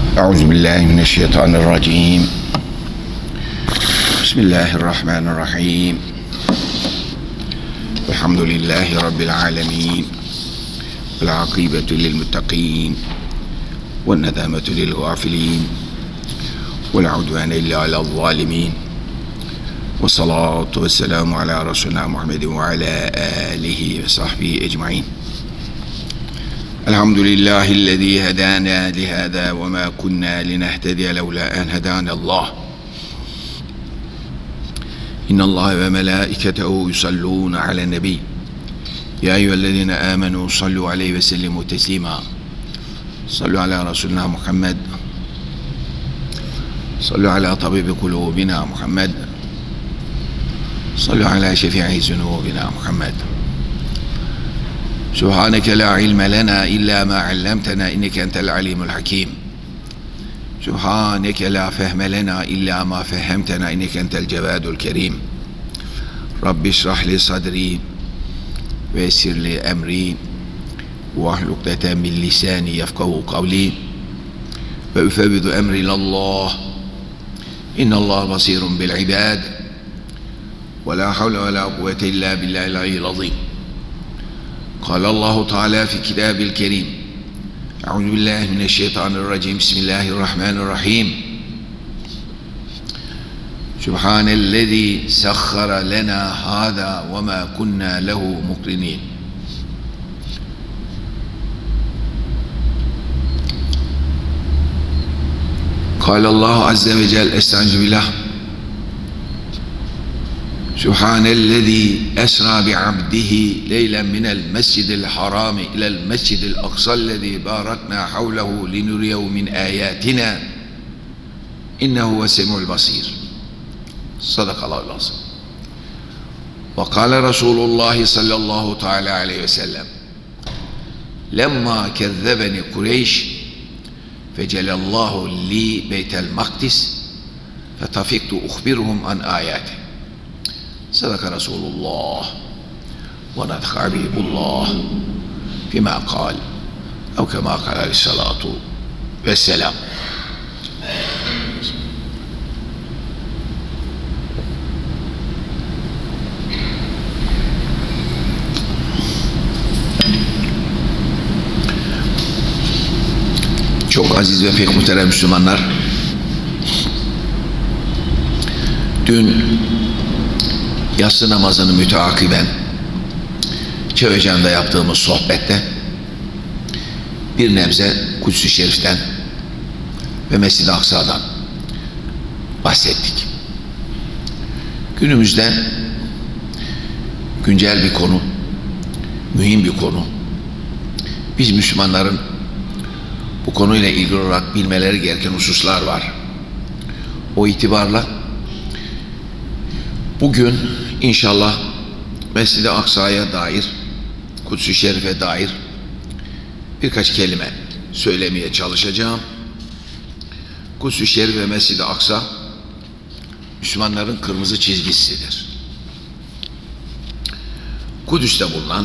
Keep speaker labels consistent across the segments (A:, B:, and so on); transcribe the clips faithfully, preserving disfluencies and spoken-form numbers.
A: Euzubillahimineşşeytanirracim. Bismillahirrahmanirrahim. Elhamdülillahi Rabbil alemin. Vel akibetu lil muttaqin. Ve nedametu lil gafilin. Ve la udvane illa alel zalimin. Ve salatu ve selamu ala Resulina Muhammedin ve ala alihi ve sahbihi ecmain. Elhamdülillahillezî hedâna lihâdâ ve mâ kunnâ linehtediye levlâ en hedânallâh. İnnallâhe ve melâiketehu yusallûne alen nebî. Ya eyyühellezîne âmenû sallû aleyhi ve sellimû teslîmâ. Sallu ala Resulina Muhammed. Sallu ala tabibi kulûbina Muhammed. Sallu ala şefî'i zunûbina Muhammed. Subhaneke la ilme lena illa ma allamtena inneke entel alimul hakim. Subhaneke la fehme lena illa ma fehemtena inneke entel cevadul kerim. Rabbi şrah li sadri ve yessir li emri ve ahlukdeten min lisani yefkahu kavli ve üfevvidu emri ilallah. İnnallah basirun bil ibad ve la havle ve la kuvvete illa billahil aliyyil azim. قال الله تعالى في كتاب الكريم أعوذ بالله من الشيطان الرجيم بسم الله الرحمن الرحيم سبحان الذي سخر لنا هذا وما كنا له مقرنين. قال الله عز وجل استعوذ بالله سبحان الذي أسرى بعبده ليلا من المسجد الحرام إلى المسجد الأقصى الذي باركنا حوله لنريه من آياتنا إنه هو السميع البصير. صدق الله العظيم. وقال رسول الله صلى الله تعالى عليه وسلم لما كذبني قريش فجل الله لي بيت المقدس فطفقت أخبرهم عن آياته. Sadaka Resulullah ve nadaka Habibullah fîmâ kâl ev kemâ kâl aleyhissalâtu vesselam. Çok aziz ve pek muhterem Müslümanlar, dün yatsı namazını müteakiben Çevecan'da yaptığımız sohbette bir nebze Kudüs-ü Şerif'ten ve Mescid-i Aksa'dan bahsettik. Günümüzde güncel bir konu, mühim bir konu. Biz Müslümanların bu konuyla ilgili olarak bilmeleri gereken hususlar var. O itibarla bugün İnşallah Mescid-i Aksa'ya dair, Kudüs-ü Şerif'e dair birkaç kelime söylemeye çalışacağım. Kudüs-ü Şerif ve Mescid-i Aksa Müslümanların kırmızı çizgisidir. Kudüs'te bulunan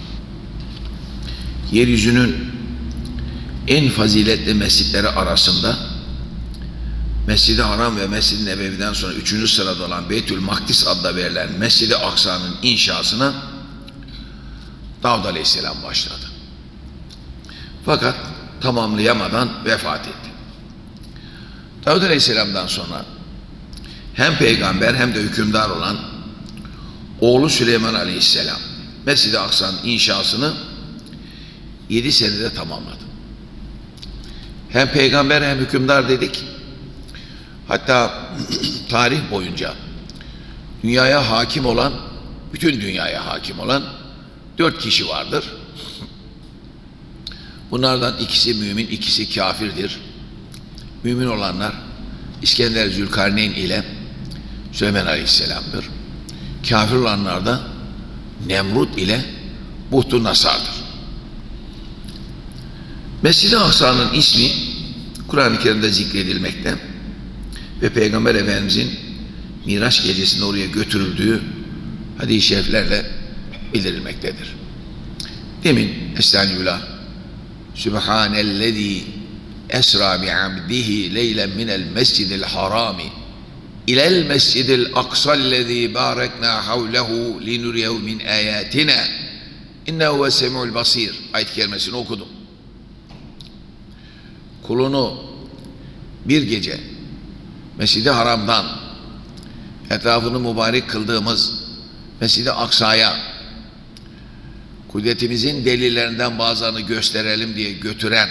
A: yeryüzünün en faziletli mescitleri arasında Mescid-i Haram ve Mescid-i Nebevi'den sonra üçüncü sırada olan Beytül Makdis adla verilen Mescid-i Aksa'nın inşasına Davud Aleyhisselam başladı. Fakat tamamlayamadan vefat etti. Davud Aleyhisselam'dan sonra hem peygamber hem de hükümdar olan oğlu Süleyman Aleyhisselam Mescid-i Aksa'nın inşasını yedi senede tamamladı. Hem peygamber hem hükümdar dedik. Hatta tarih boyunca dünyaya hakim olan, bütün dünyaya hakim olan dört kişi vardır. Bunlardan ikisi mümin, ikisi kafirdir. Mümin olanlar İskender Zülkarneyn ile Süleyman Aleyhisselam'dır. Kafir olanlar da Nemrut ile Buhtu Nasar'dır. Mescid-i Aksa'nın ismi Kur'an-ı Kerim'de zikredilmekte ve Peygamber Efendimizin Miraç gecesinde oraya götürüldüğü hadis-i şeriflerle bildirilmektedir. Demin Estağfirullah Sübhanellezî esra bi'abdihi leylen minel mescidil harami ilel mescidil aksallezî bâreknâ havlehu linuriyehu min âyâtina innehu ve semû'l basîr ayet-i kerimesini okudum. Kulunu bir gece Mescid-i Haram'dan etrafını mübarek kıldığımız Mescid-i Aksa'ya kudretimizin delillerinden bazılarını gösterelim diye götüren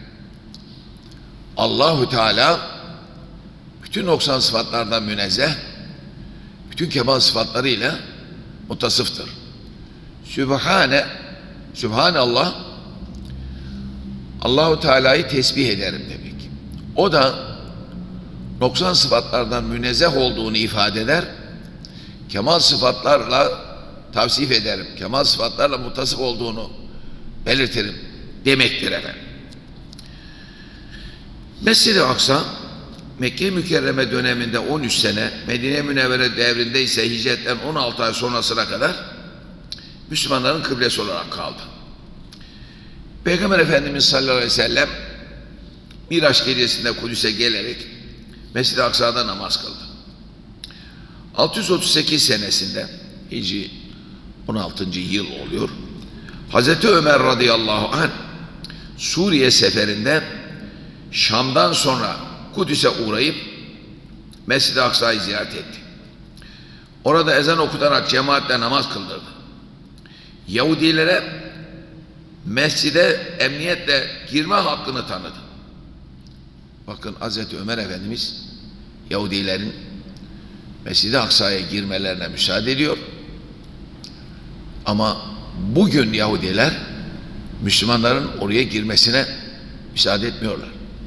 A: Allahu Teala bütün noksan sıfatlardan münezzeh, bütün kemal sıfatlarıyla muttasıftır. Sübhane, Sübhanallah, Allahu Teala'yı tesbih ederim demek. O da noksan sıfatlardan münezzeh olduğunu ifade eder, kemal sıfatlarla tavsif ederim, kemal sıfatlarla muttasıf olduğunu belirtirim demektir efendim. Mescid-i Aksa, Mekke Mükerreme döneminde on üç sene, Medine Münevvere devrinde ise hicretten on altı ay sonrasına kadar Müslümanların kıblesi olarak kaldı. Peygamber Efendimiz sallallahu aleyhi ve sellem Miraç gecesinde Kudüs'e gelerek Mescid-i Aksa'da namaz kıldı. altı yüz otuz sekiz senesinde Hicri on altıncı yıl oluyor. Hazreti Ömer radıyallahu anh Suriye seferinde Şam'dan sonra Kudüs'e uğrayıp Mescid-i Aksa'yı ziyaret etti. Orada ezan okutarak cemaatle namaz kıldırdı. Yahudilere mescide emniyetle girme hakkını tanıdı. Bakın Hazreti Ömer Efendimiz Yahudilerin Mescid-i Aksa'ya girmelerine müsaade ediyor. Ama bugün Yahudiler Müslümanların oraya girmesine müsaade etmiyorlar.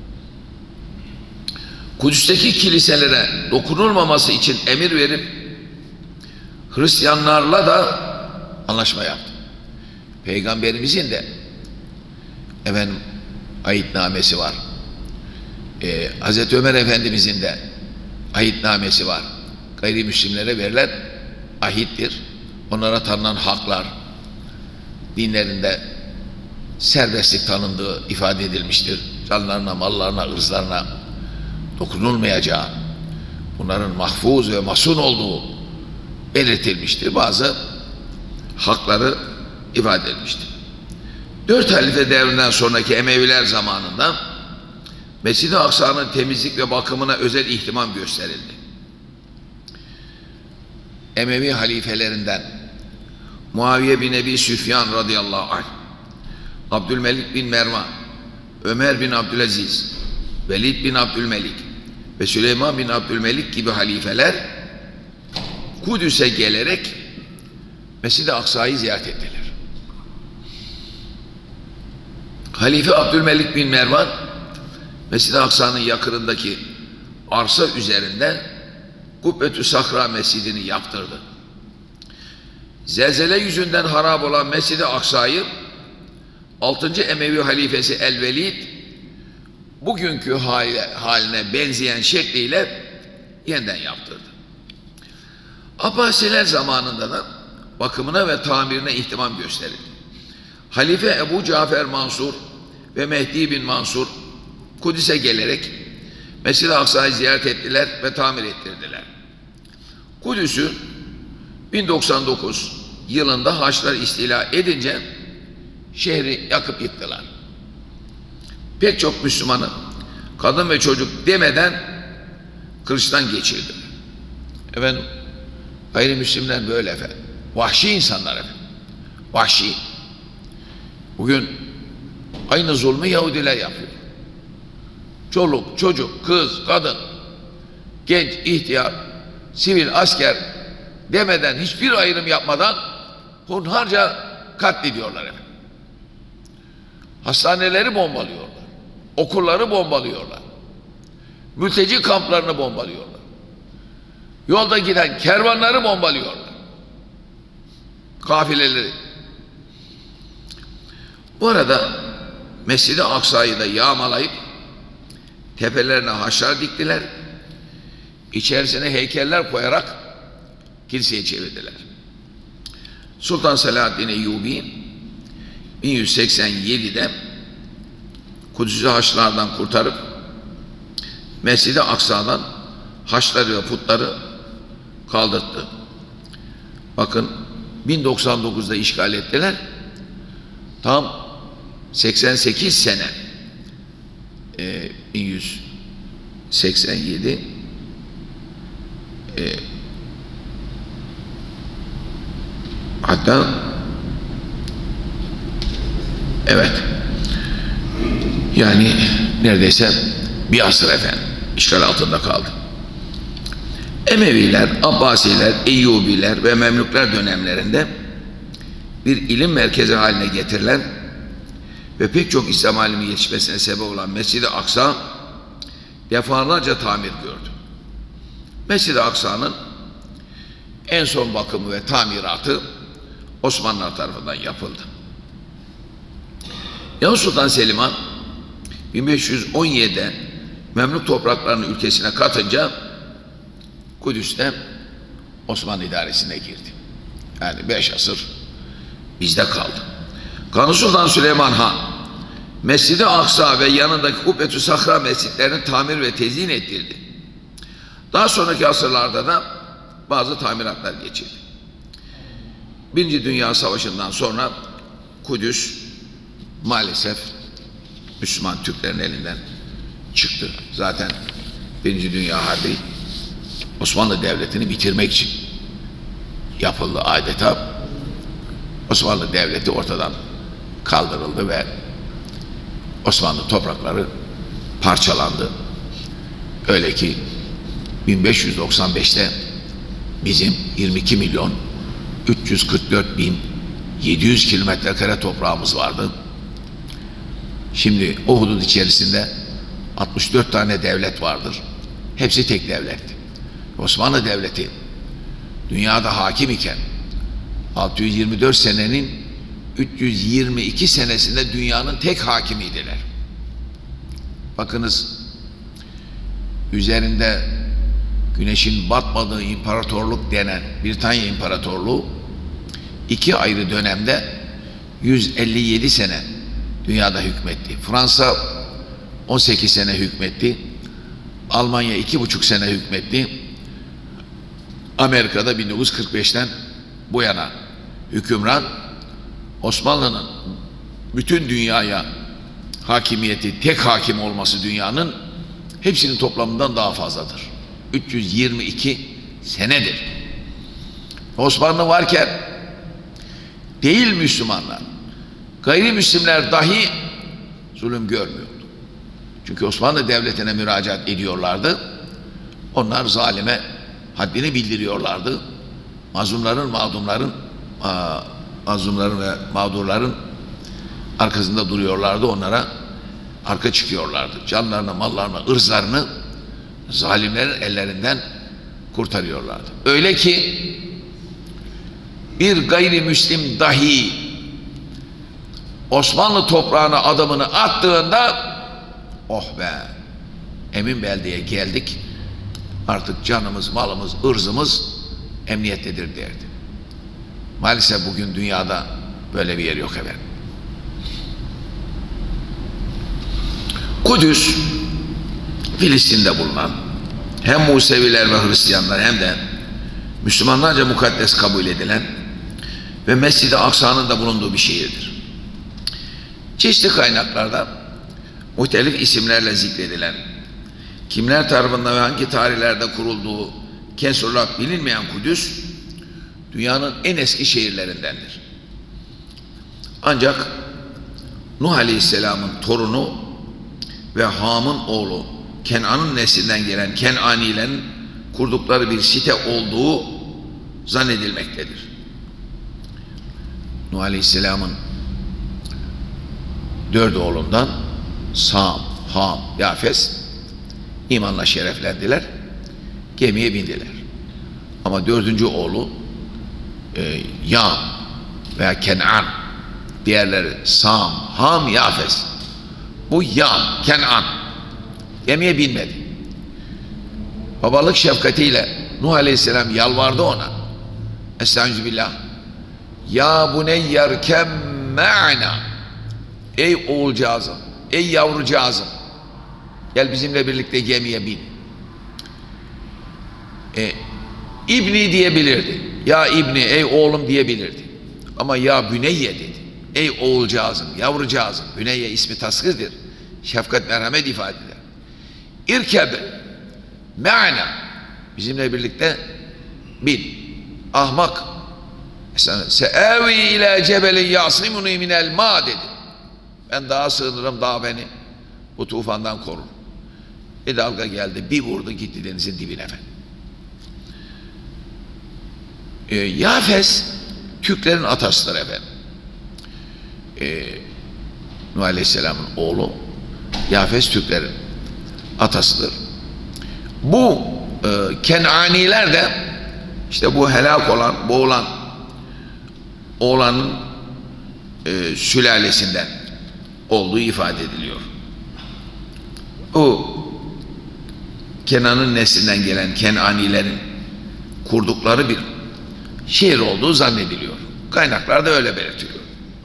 A: Kudüs'teki kiliselere dokunulmaması için emir verip Hristiyanlarla da anlaşma yaptı. Peygamberimizin de efendim ahitnamesi var. Ee, Hazreti Ömer Efendimizin de ahitnamesi var. Gayrimüslimlere verilen ahittir. Onlara tanınan haklar, dinlerinde serbestlik tanındığı ifade edilmiştir. Canlarına, mallarına, ırzlarına dokunulmayacağı, bunların mahfuz ve masun olduğu belirtilmiştir. Bazı hakları ifade edilmiştir. Dört halife devrinden sonraki Emeviler zamanında Mescid-i Aksa'nın temizlik ve bakımına özel ihtimam gösterildi. Emevi halifelerinden Muaviye bin Ebi Süfyan radıyallahu anh, Abdülmelik bin Mervan, Ömer bin Abdülaziz, Velid bin Abdülmelik ve Süleyman bin Abdülmelik gibi halifeler Kudüs'e gelerek Mescid-i Aksa'yı ziyaret ettiler. Halife Abdülmelik bin Mervan Mescid-i Aksa'nın yakınındaki arsa üzerinde Kubbetü Sahra Mescidini yaptırdı. Zelzele yüzünden harap olan Mescid-i Aksa'yı altıncı Emevi halifesi El-Velid bugünkü haline benzeyen şekliyle yeniden yaptırdı. Abbasiler zamanında da bakımına ve tamirine ihtimam gösterildi. Halife Ebu Cafer Mansur ve Mehdi bin Mansur Kudüs'e gelerek Mescid-i Aksa'yı ziyaret ettiler ve tamir ettirdiler. Kudüs'ü bin doksan dokuz yılında Haçlılar istila edince şehri yakıp yıktılar. Pek çok Müslümanı kadın ve çocuk demeden kılıçtan geçirdi. Efendim, gayrimüslimler böyle efendim. Vahşi insanlar efendim. Vahşi. Bugün aynı zulmü Yahudiler yapıyor. Çoluk, çocuk, kız, kadın, genç, ihtiyar, sivil, asker demeden, hiçbir ayrım yapmadan hunharca katlediyorlar efendim. Hastaneleri bombalıyorlar. Okulları bombalıyorlar. Mülteci kamplarını bombalıyorlar. Yolda giden kervanları bombalıyorlar. Kafileleri. Bu arada Mescid-i Aksa'yı da yağmalayıp tepelerine haçlar diktiler. İçerisine heykeller koyarak kiliseye çevirdiler. Sultan Selahaddin Eyyubi bin yüz seksen yedi'de Kudüs'ü Haçlılardan kurtarıp Mescid-i Aksa'dan Haçları ve putları kaldırttı. Bakın bin doksan dokuzda işgal ettiler. Tam seksen sekiz sene e, bin yüz seksen yedi e, hatta evet yani neredeyse bir asır efendim işgal altında kaldı. Emeviler, Abbasiler, Eyyubiler ve Memlükler dönemlerinde bir ilim merkezi haline getirilen ve pek çok İslam alimi yetişmesine sebep olan Mescid-i Aksa defalarca tamir gördü. Mescid-i Aksa'nın en son bakımı ve tamiratı Osmanlılar tarafından yapıldı. Yavuz Sultan Selim Han bin beş yüz on yedi'de Memlük topraklarını ülkesine katınca Kudüs'te Osmanlı idaresine girdi. Yani beş asır bizde kaldı. Kanuni Sultan Süleyman Han Mescid-i Aksa ve yanındaki Kubbetü Sahra mescitlerini tamir ve tezyin ettirdi. Daha sonraki asırlarda da bazı tamiratlar geçirdi. Birinci Dünya Savaşı'ndan sonra Kudüs maalesef Müslüman Türklerin elinden çıktı. Zaten Birinci Dünya Harbi Osmanlı Devleti'ni bitirmek için yapıldı adeta. Osmanlı Devleti ortadan kaldırıldı ve Osmanlı toprakları parçalandı. Öyle ki bin beş yüz doksan beş'te bizim yirmi iki milyon üç yüz kırk dört bin yedi yüz kilometre kare toprağımız vardı. Şimdi o hudut içerisinde altmış dört tane devlet vardır. Hepsi tek devletti. Osmanlı Devleti dünyada hakim iken altı yüz yirmi dört senenin üç yüz yirmi iki senesinde dünyanın tek hakimiydiler. Bakınız üzerinde güneşin batmadığı imparatorluk denen Britanya İmparatorluğu iki ayrı dönemde yüz elli yedi sene dünyada hükmetti. Fransa on sekiz sene hükmetti. Almanya iki buçuk sene hükmetti. Amerika'da bin dokuz yüz kırk beş'ten bu yana hükümran. Osmanlı'nın bütün dünyaya hakimiyeti, tek hakim olması dünyanın hepsinin toplamından daha fazladır. üç yüz yirmi iki senedir. Osmanlı varken değil Müslümanlar, gayrimüslimler dahi zulüm görmüyordu. Çünkü Osmanlı Devleti'ne müracaat ediyorlardı. Onlar zalime haddini bildiriyorlardı. Mazlumların, mağdumların, mazlumların ve mağdurların arkasında duruyorlardı. Onlara arka çıkıyorlardı. Canlarını, mallarını, ırzlarını zalimlerin ellerinden kurtarıyorlardı. Öyle ki bir gayrimüslim dahi Osmanlı toprağına adımını attığında oh be, emin beldeye geldik, artık canımız, malımız, ırzımız emniyettedir derdi. Maalesef bugün dünyada böyle bir yer yok efendim. Kudüs, Filistin'de bulunan hem Museviler ve Hristiyanlar hem de Müslümanlarca mukaddes kabul edilen ve Mescid-i Aksa'nın da bulunduğu bir şehirdir. Çeşitli kaynaklarda muhtelif isimlerle zikredilen, kimler tarafından ve hangi tarihlerde kurulduğu kesin olarak bilinmeyen Kudüs, dünyanın en eski şehirlerindendir. Ancak Nuh Aleyhisselam'ın torunu ve Ham'ın oğlu Kenan'ın neslinden gelen Kenanilerin kurdukları bir site olduğu zannedilmektedir. Nuh Aleyhisselam'ın dört oğlundan Sam, Ham, Yafes imanla şereflendiler, gemiye bindiler. Ama dördüncü oğlu e, Yam veya Kenan, diğerleri Sam, Ham, Yafes. Bu Yam, Kenan gemiye binmedi. Babalık şefkatiyle Nuh Aleyhisselam yalvardı ona. Estağfirullah. Ya buneyyerkem ma'na. Ey oğulcağızım, ey yavrucağızım, gel bizimle birlikte gemiye bin. E, İbni diyebilirdi. Ya İbni, ey oğlum diyebilirdi. Ama ya Büneyye dedi. Ey oğulcağızım, yavrucağızım. Büneyye ismi tasgirdir. Şefkat, merhamet ifade eder. İrkeb me'ana, bizimle birlikte bin. Ahmak. Se'avi ila cebelin yasimuni minel ma dedi. Ben dağa sığınırım, dağ beni bu tufandan korur. Bir dalga geldi, bir vurdu gitti denizin dibine efendim. E, Yafes Türklerin atasıdır efendim. E, Nuh Aleyhisselam'ın oğlu Yafes Türklerin atasıdır. Bu e, Kenaniler de işte bu helak olan, boğulan oğlanın e, sülalesinden olduğu ifade ediliyor. O Kenan'ın neslinden gelen Kenanilerin kurdukları bir şehir olduğu zannediliyor. Kaynaklar da öyle belirtiyor.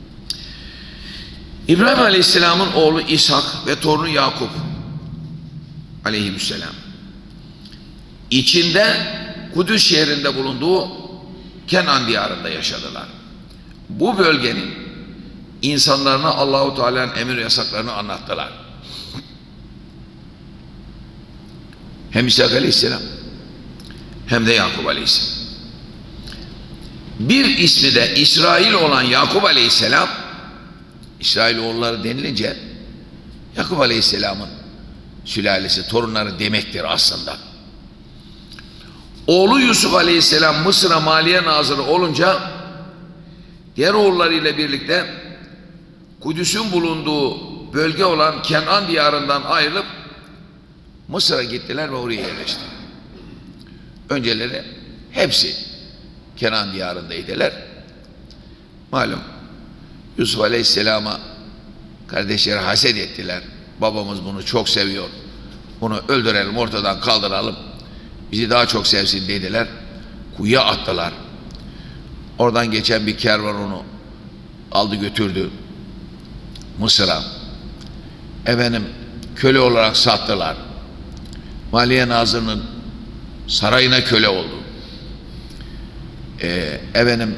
A: İbrahim Aleyhisselam'ın oğlu İshak ve torunu Yakup Aleyhisselam içinde Kudüs şehrinde bulunduğu Kenan diyarında yaşadılar. Bu bölgenin insanlarına Allahu Teala'nın emir yasaklarını anlattılar. Hem İshak Aleyhisselam hem de Yakup Aleyhisselam. Bir ismi de İsrail olan Yakup Aleyhisselam, İsrailoğulları denilince Yakup Aleyhisselam'ın sülalesi, torunları demektir aslında. Oğlu Yusuf Aleyhisselam Mısır'a maliye nazırı olunca diğer oğullarıyla birlikte Kudüs'ün bulunduğu bölge olan Kenan diyarından ayrılıp Mısır'a gittiler ve oraya yerleştiler. Önceleri hepsi Kenan diyarındaydılar. Malum Yusuf Aleyhisselam'a kardeşleri haset ettiler. Babamız bunu çok seviyor. Bunu öldürelim, ortadan kaldıralım. Bizi daha çok sevsin dediler. Kuyuya attılar. Oradan geçen bir kervan onu aldı götürdü Mısır'a. Efendim köle olarak sattılar. Maliye Nazırı'nın sarayına köle oldu. Ee, efendim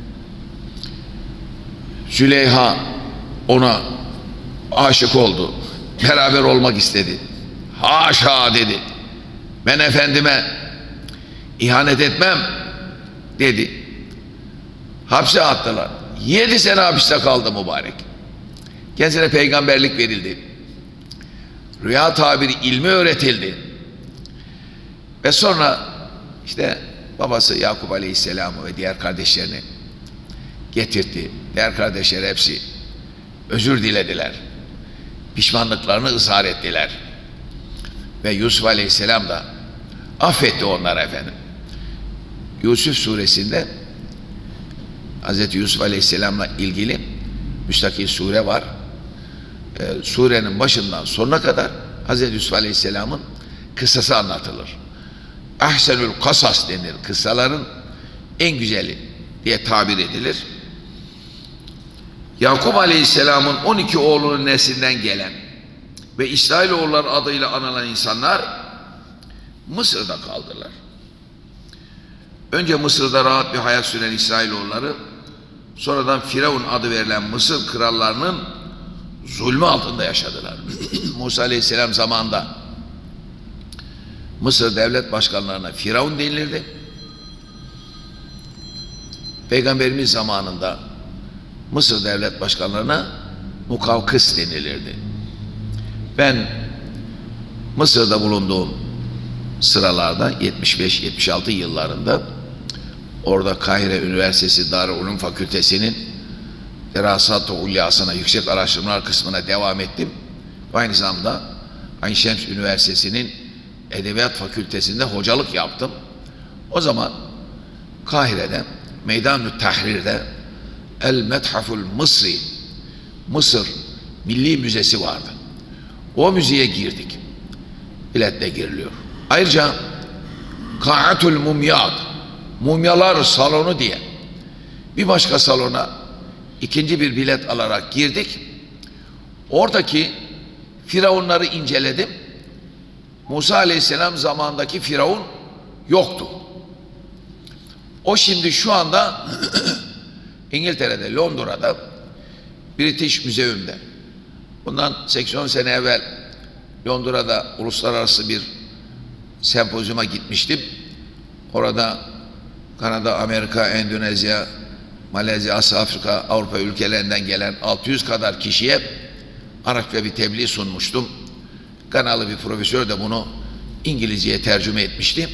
A: Züleyha ona aşık oldu. Beraber olmak istedi. Haşa dedi. Ben efendime ihanet etmem dedi. Hapse attılar. Yedi sene hapiste kaldı mübarek. Kendisine peygamberlik verildi. Rüya tabiri ilmi öğretildi. Ve sonra işte babası Yakup Aleyhisselam'ı ve diğer kardeşlerini getirdi. Diğer kardeşler hepsi özür dilediler. Pişmanlıklarını ızhar ettiler. Ve Yusuf Aleyhisselam da affetti onları efendim. Yusuf suresinde Hazreti Yusuf Aleyhisselam'la ilgili müstakil sure var. Ee, surenin başından sonuna kadar Hazreti Yusuf Aleyhisselam'ın kıssası anlatılır. Ahsenül kasas denir. Kıssaların en güzeli diye tabir edilir. Yakup Aleyhisselam'ın on iki oğlunun neslinden gelen ve İsrailoğulları adıyla anılan insanlar Mısır'da kaldılar. Önce Mısır'da rahat bir hayat süren İsrailoğulları, sonradan Firavun adı verilen Mısır krallarının zulmü altında yaşadılar. Musa Aleyhisselam zamanında Mısır devlet başkanlarına Firavun denilirdi. Peygamberimiz zamanında Mısır devlet başkanlarına Mukavkıs denilirdi. Ben Mısır'da bulunduğum sıralarda yetmiş beş yetmiş altı yıllarında orada Kahire Üniversitesi Darülulum Fakültesi'nin Derasat-ı Ulyası'na, yüksek araştırmalar kısmına devam ettim. Aynı zamanda Ayn Şems Üniversitesi'nin Edebiyat Fakültesi'nde hocalık yaptım. O zaman Kahire'de Meydan-ı Tahrir'de El Methaful Mısri, Mısır Milli Müzesi vardı. O müzeye girdik. Biletle giriliyor. Ayrıca Ka'atul Mumyad, Mumyalar Salonu diye bir başka salona ikinci bir bilet alarak girdik. Oradaki Firavunları inceledim. Musa Aleyhisselam zamanındaki Firavun yoktu. O şimdi şu anda İngiltere'de, Londra'da, British Müzeyum'da. Bundan seksen on sene evvel Londra'da uluslararası bir sempozyuma gitmiştim. Orada Kanada, Amerika, Endonezya, Malezya, Asya, Afrika, Avrupa ülkelerinden gelen altı yüz kadar kişiye Arapça bir tebliğ sunmuştum. Kanalı bir profesör de bunu İngilizceye tercüme etmişti.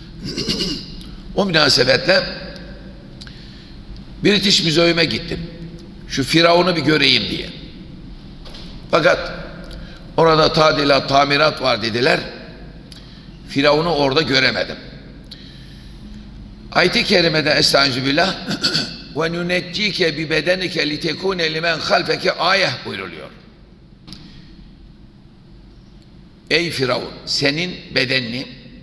A: O münasebetle British Müzeyum'a gittim. Şu Firavun'u bir göreyim diye. Fakat orada tadilat, tamirat var dediler. Firavun'u orada göremedim. Ayet-i kerimede estağfirullah ve nuneccike bi bedenike litekune limen halfeke ayeh buyruluyor. Ey Firavun, senin bedenini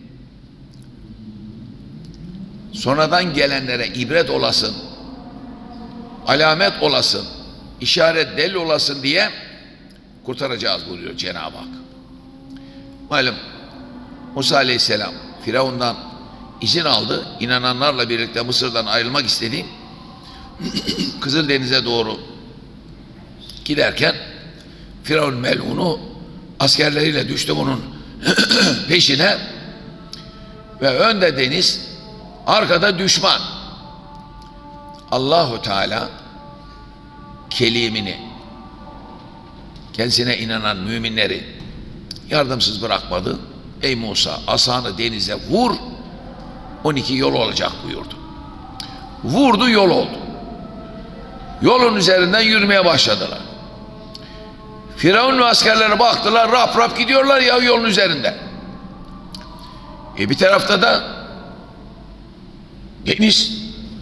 A: sonradan gelenlere ibret olasın, alamet olasın, işaret delil olasın diye kurtaracağız buyuruyor Cenab-ı Hak. Malum Musa Aleyhisselam Firavun'dan izin aldı. İnananlarla birlikte Mısır'dan ayrılmak istedi. Kızıldeniz'e doğru giderken Firavun melunu askerleriyle düştü bunun peşine ve önde deniz, arkada düşman. Allahu Teala kelimini, kendisine inanan müminleri yardımsız bırakmadı. Ey Musa, asanı denize vur, on iki yol olacak buyurdu. Vurdu, yol oldu. Yolun üzerinden yürümeye başladılar. Firavun ve askerleri baktılar, rap rap gidiyorlar ya yolun üzerinde. E bir tarafta da deniz.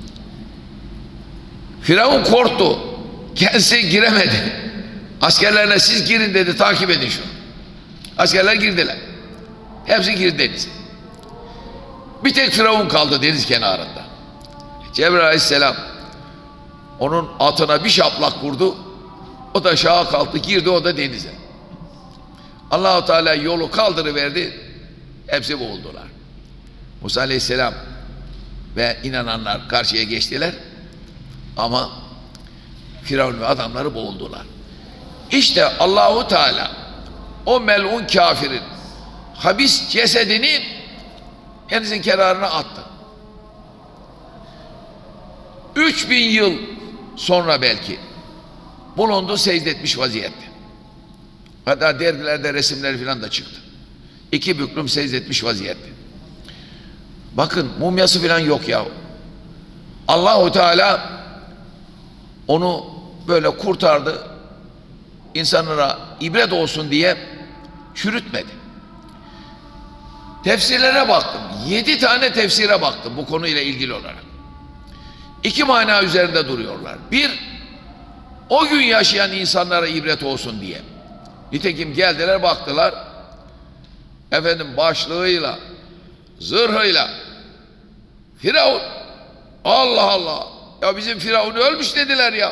A: Firavun korktu. Kendisi giremedi. Askerlerine siz girin dedi, takip edin şunu. Askerler girdiler. Hepsi girdi denize. Bir tek Firavun kaldı deniz kenarında. Cebrail Aleyhisselam onun atına bir şaplak vurdu. O da şaha kalktı, girdi o da denize. Allah-u Teala yolu kaldırıverdi. Hepsi boğuldular. Musa Aleyhisselam ve inananlar karşıya geçtiler. Ama Firavun ve adamları boğuldular. İşte Allah-u Teala o melun kafirin habis cesedini denizin kenarına attı. Üç bin yıl sonra belki bulundu secdetmiş vaziyette. Hatta dergilerde resimleri falan da çıktı. İki büklüm secdetmiş vaziyette. Bakın mumyası falan yok ya. Allah-u Teala onu böyle kurtardı. İnsanlara ibret olsun diye çürütmedi. Tefsirlere baktım. Yedi tane tefsire baktım bu konuyla ilgili olarak. İki mana üzerinde duruyorlar. Bir, o gün yaşayan insanlara ibret olsun diye. Nitekim geldiler baktılar. Efendim başlığıyla, zırhıyla Firavun. Allah Allah. Ya bizim Firavun ölmüş dediler ya.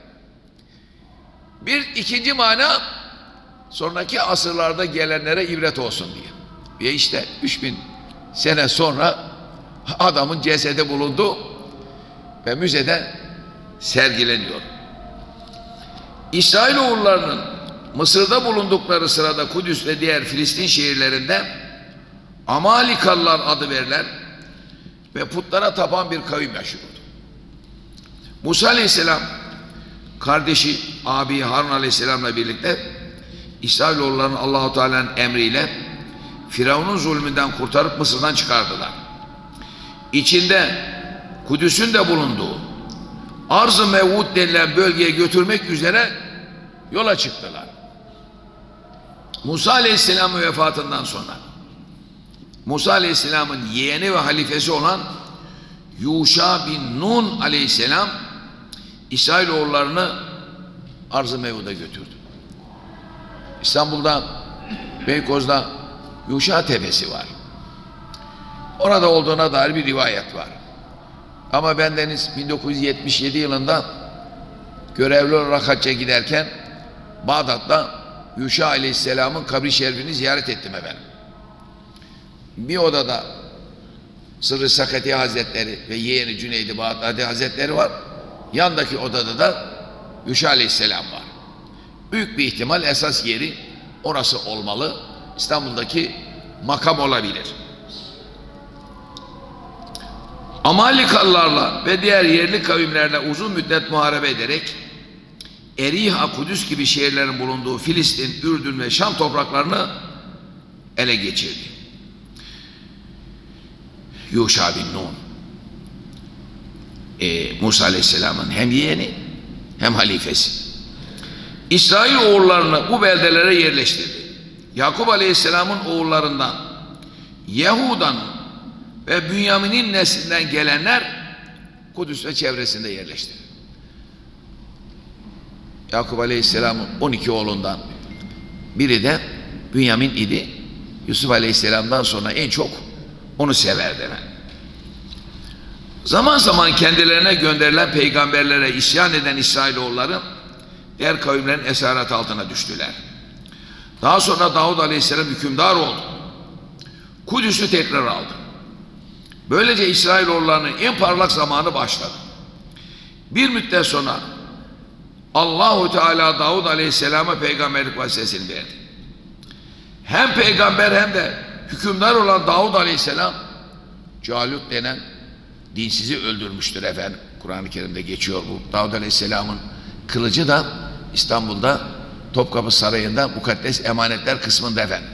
A: Bir ikinci mana sonraki asırlarda gelenlere ibret olsun diye. Ve işte üç bin sene sonra adamın cesedi bulundu ve müzede sergileniyor. İsrailoğullarının Mısır'da bulundukları sırada Kudüs ve diğer Filistin şehirlerinde Amalikalılar adı verilen ve putlara tapan bir kavim yaşıyordu. Musa Aleyhisselam kardeşi abi Harun Aleyhisselam'la birlikte İsrailoğullarını Allah-u Teala'nın emriyle Firavun'un zulmünden kurtarıp Mısır'dan çıkardılar. İçinde Kudüs'ün de bulunduğu Arz-ı Mevud denilen bölgeye götürmek üzere yola çıktılar. Musa Aleyhisselam'ın vefatından sonra Musa Aleyhisselam'ın yeğeni ve halifesi olan Yuşa bin Nun Aleyhisselam İsrailoğullarını Arz-ı Mevud'a götürdü. İstanbul'da Beykoz'da Yuşa Tepesi var. Orada olduğuna dair bir rivayet var. Ama bendeniz bin dokuz yüz yetmiş yedi yılında görevli olarak hacca giderken Bağdat'ta Yuşa Aleyhisselam'ın kabri şerifini ziyaret ettim efendim. Bir odada Sırrı Sakati Hazretleri ve yeğeni Cüneyd-i Bağdadi Hazretleri var. Yandaki odada da Yuşa Aleyhisselam var. Büyük bir ihtimal esas yeri orası olmalı. İstanbul'daki makam olabilir. Amalikalılarla ve diğer yerli kavimlerle uzun müddet muharebe ederek Eriha, Kudüs gibi şehirlerin bulunduğu Filistin, Ürdün ve Şam topraklarını ele geçirdi. Yuşa bin Nun, ee, Musa Aleyhisselam'ın hem yeğeni hem halifesi. İsrail oğullarını bu beldelere yerleştirdi. Yakup Aleyhisselam'ın oğullarından Yahuda'nın ve Bünyamin'in neslinden gelenler Kudüs ve çevresinde yerleşti. Yakup Aleyhisselam'ın on iki oğlundan biri de Bünyamin idi. Yusuf Aleyhisselam'dan sonra en çok onu severdi. Zaman zaman kendilerine gönderilen peygamberlere isyan eden İsrailoğulları diğer kavimlerin esaret altına düştüler. Daha sonra Davud Aleyhisselam hükümdar oldu. Kudüs'ü tekrar aldı. Böylece İsrailoğullarının en parlak zamanı başladı. Bir müddet sonra Allahu Teala Davud Aleyhisselam'a peygamberlik vazifesini verdi. Hem peygamber hem de hükümdar olan Davud Aleyhisselam Calut denen dinsizi öldürmüştür efendim. Kur'an-ı Kerim'de geçiyor bu. Davud Aleyhisselam'ın kılıcı da İstanbul'da Topkapı Sarayı'nda mukaddes emanetler kısmında efendim.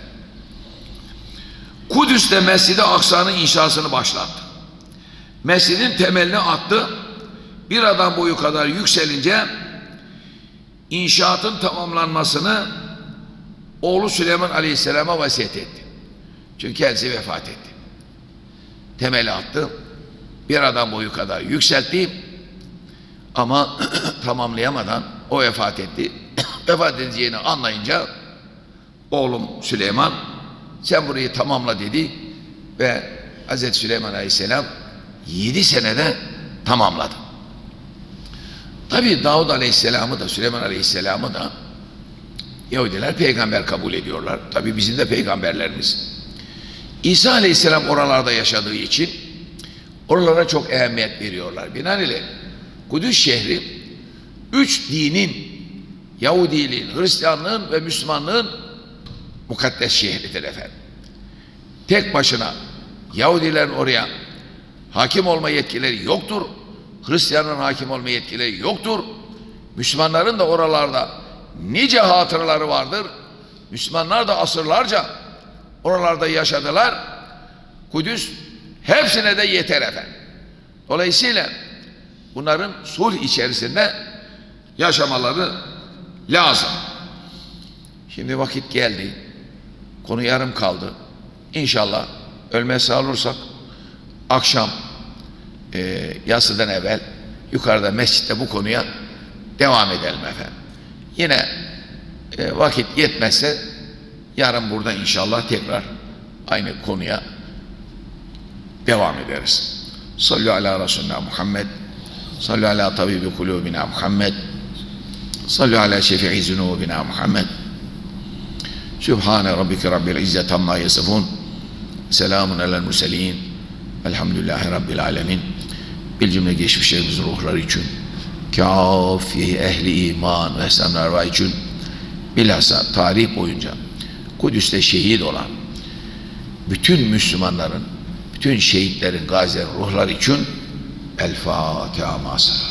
A: Kudüs'te Mescid-i Aksa'nın inşasını başlattı. Mescidin temelini attı. Bir adam boyu kadar yükselince inşaatın tamamlanmasını oğlu Süleyman Aleyhisselam'a vasiyet etti. Çünkü kendisi vefat etti. Temeli attı. Bir adam boyu kadar yükseltti. Ama tamamlayamadan o vefat etti. Vefat edeceğini anlayınca oğlum Süleyman sen burayı tamamla dedi ve Hazreti Süleyman Aleyhisselam yedi senede tamamladı. Tabi Davud Aleyhisselam'ı da Süleyman Aleyhisselam'ı da Yahudiler peygamber kabul ediyorlar. Tabi bizim de peygamberlerimiz. İsa Aleyhisselam oralarda yaşadığı için oralara çok ehemmiyet veriyorlar. Binaenaleyh Kudüs şehri üç dinin, Yahudiliğin, Hristiyanlığın ve Müslümanlığın mukaddes şehridir efendim. Tek başına Yahudilerin oraya hakim olma yetkileri yoktur. Hristiyanların hakim olma yetkileri yoktur. Müslümanların da oralarda nice hatıraları vardır. Müslümanlar da asırlarca oralarda yaşadılar. Kudüs hepsine de yeter efendim. Dolayısıyla bunların sulh içerisinde yaşamaları lazım. Şimdi vakit geldi. Konu yarım kaldı. İnşallah ölmeye sağ olursak akşam e, yatsıdan evvel yukarıda mescitte bu konuya devam edelim efendim. Yine e, vakit yetmezse yarın burada inşallah tekrar aynı konuya devam ederiz. Sallu ala Resulina Muhammed, sallu ala tabibi kulubina Muhammed, sallu ala şefi'i zunubina Muhammed. Sübhane rabbike rabbil izzeti amma yasifun. Selamun alel murselin. Elhamdülillahi rabbil alemin. Bir cümle geçmişlerimiz ruhları için, kâfi ehli iman ve ehsanlar için, bilhassa tarih boyunca Kudüs'te şehit olan bütün Müslümanların, bütün şehitlerin, gazilerin ruhları için El Fatiha.